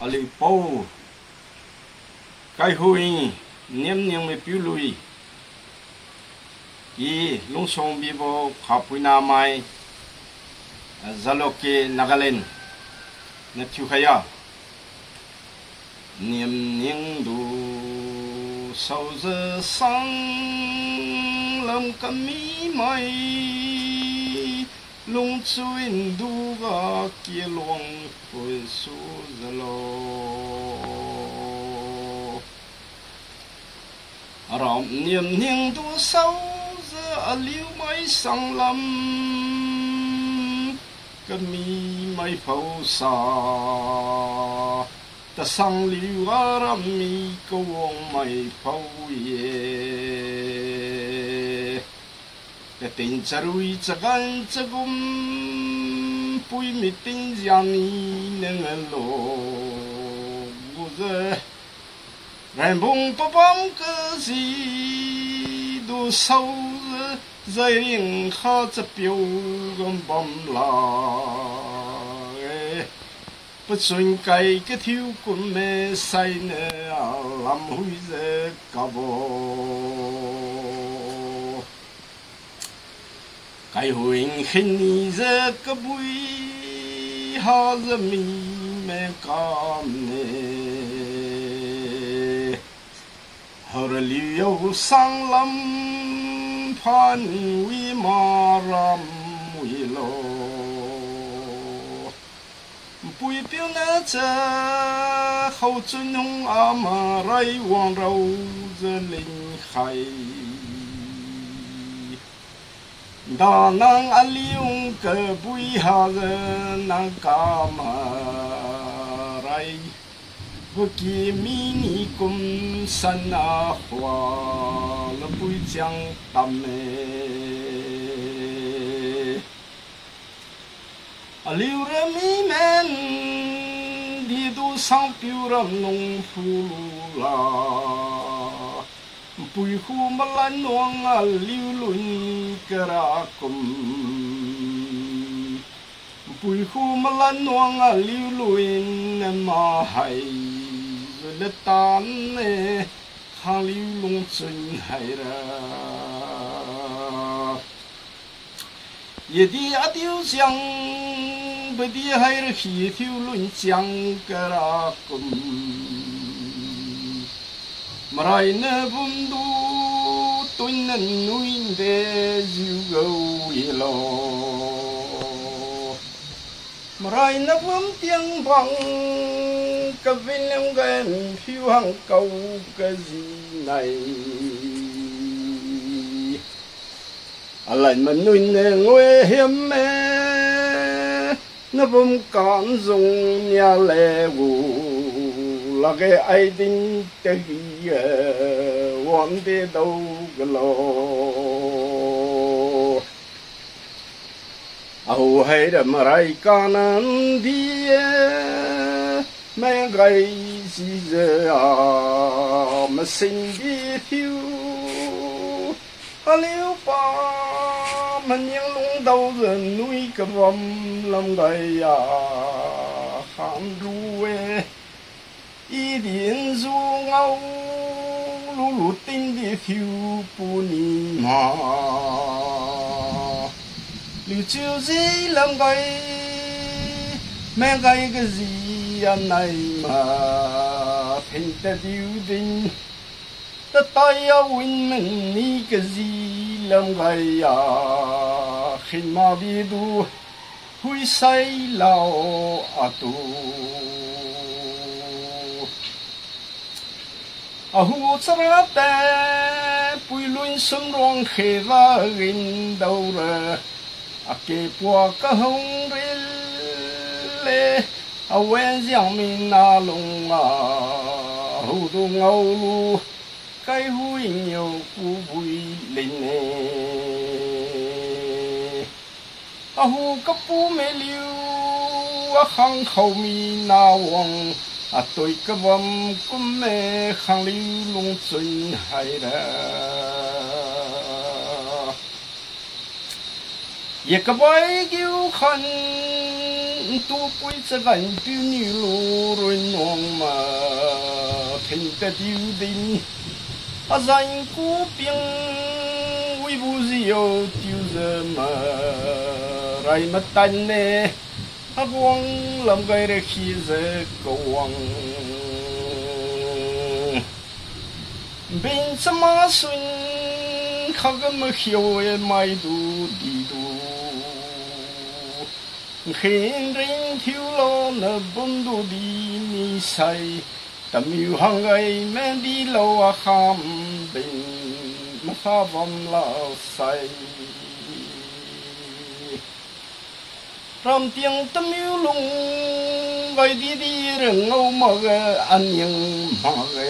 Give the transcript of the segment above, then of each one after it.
ali pou cái hui niệm niệm mới biểu lui y lung song bi bo khapui na mai Zaloke Nagaland na thiu khaya niệm niệm du sau giờ sang lâm kami mai lung chuin du ga kia luang pui su zalo ram niệm niệm du sau giờ liu mai sang lâm kami mai phau sa ta sang liu ram mi ko wong mai phau ye cái tình charui chagan chagum pui mi tình giang neng lo guze ren bung pa pam ke si du sau zai ring kha cha piu gam bam la bất xuân cây cái thiếu quân mê say nè làm hui dễ cả bộ cái huynh khinh ni dễ cái bụi ha dễ mi mê cam nè hờ liu sang lâm phan vi ma ram vi lo bùi biểu nè cha hậu chân hung ama rai wang rau giờ linh khai đa năng aliung cơ bùi hà giờ năng kama rai vô kỳ mini kum san a hoa la bùi chang tam mê liu ra mi men đi du sang piu ram nong phu la pui khu ma lan nuang a liu lun kara kum pui khu ma lan nuang a liu luin ma hai le tan ne ha liu lung chun hai ra ye di a diu xiang bê đi hay là khi thiếu luôn chẳng cả ra cùng mà rồi nè vun du tôi nên nuôi để dịu gấu lo mà rồi nè vun tiếng vang cái viên em gần phiêu hàng cầu cái gì này lần mình nuôi nè nguy hiểm mẹ nó bom con dùng nhà lệ vụ là cái ai tin cái gì quan thế đâu cái lo âu hay là mà rai con ăn đi mấy cái gì giờ mà sinh đi thiếu liu pa mình những lung đầu rồi nuôi cái vòng làm đầy ham ruê ý điện du ngâu lú lú tinh đi phiêu pu ni mà liu chiều gì làm cái mẹ cái gì anh này mà thành ta điêu đình ta tay win mình ni cái gì làm cái khi mà đi du hui say lao tu hu chara ta pui luin sum rong khe va in đâu ra ke po ka hong re le wen jiang min na long hu du ngau lu cái hui nhiều cu vui lên nè hu cấp pu mê liu khang khâu mi na wang tôi cái vòng cũng mê khang liu lung chun hay ra ye cái bói kêu khăn tu quay sẽ gần tiêu như lô rồi nong mà thành ta tiêu đình à danh cú tiếng uy bu diệu tiêu giờ mà rai mất tan nè à quăng làm gai để khi giờ quăng bên sama mà xuân khắc mà hiểu mai du đi du khen rinh thiếu lo nợ bom đồ đi mi say tầm yêu hàng ngày men đi lâu à kham bình mà pha vòng lao say ram tiếng tầm yêu lung vậy đi đi rừng ngâu mà ăn những mà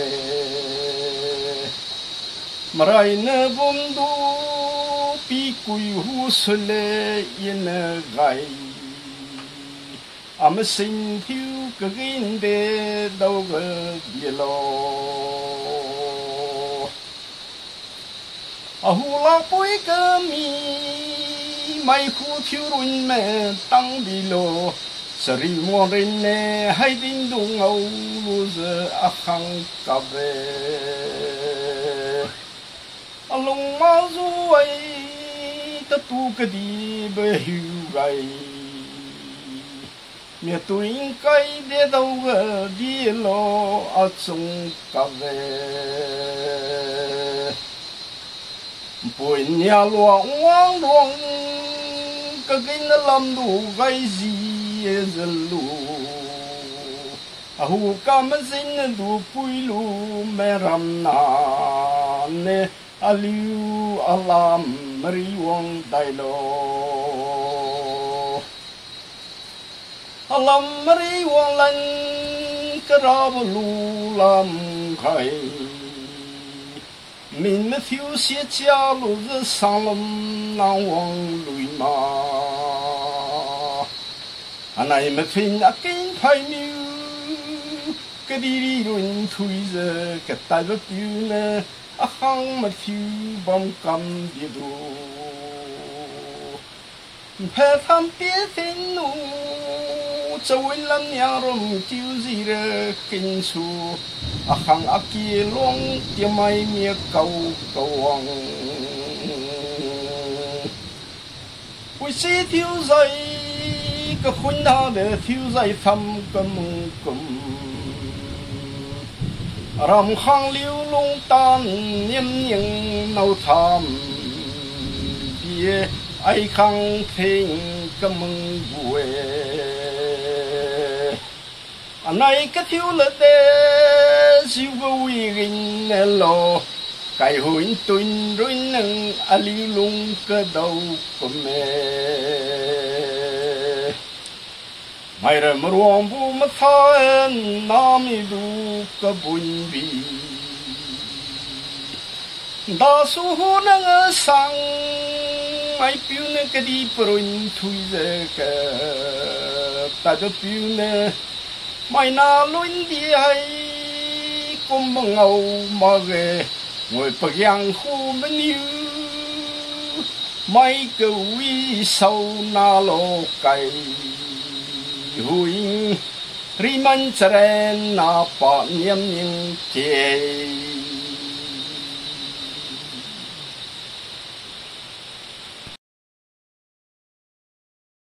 mà rai nợ bom đồ pi cùi hu sule yên gai am sinh thiếu cái gìn để đâu có gì lo à hu la bôi cái mi mai khu thiếu run mẹ tăng đi lo sari mua bên nè hay tin đông âu giờ à khang cà về à lông ma du ấy ta tu cái đi bê hiu gai mẹ tôi cái để đâu có đi lo ở trong cà về buổi nhà lo hoang loang cái nó làm đủ cái gì giờ lu à hu cam xin đủ bùi lu mẹ ram na nè aliu alam mari wong dai lo alam mari wong lan karabu lam khai min me phiu xie chia lu zhe sang lam nang wang lui ma anai me fin a kin phai miu cái đi luôn thui giờ cái tai vật phiu nè a hang me phiu bom cầm đi du phe tham bia thiên nu cho win lam nhà rom tiêu gì ra kinh su a hang a kia long tia mai mía cầu cầu ang quý sĩ thiếu dây cái khuyên ta để thiếu dây thăm cầm cầm ram hang liu long tan niệm những nâu tham bia ai khang thình cầm bùi anh ấy cái thiếu là để siêu vui gìn lo cái hồn tuân rồi nâng ali lung cái đầu của mẹ mày ra mà ruộng bu mà than nam du cái bùn bì đa số nâng sang mày piu nâng cái đi bồn thui ra cái ta cho piu nè mày na luôn đi hay cũng bằng ngầu mà về ngồi bậc giang khu bên yêu mày cứ uy sâu na lo cày hui ri man cheren na pa niệm những thế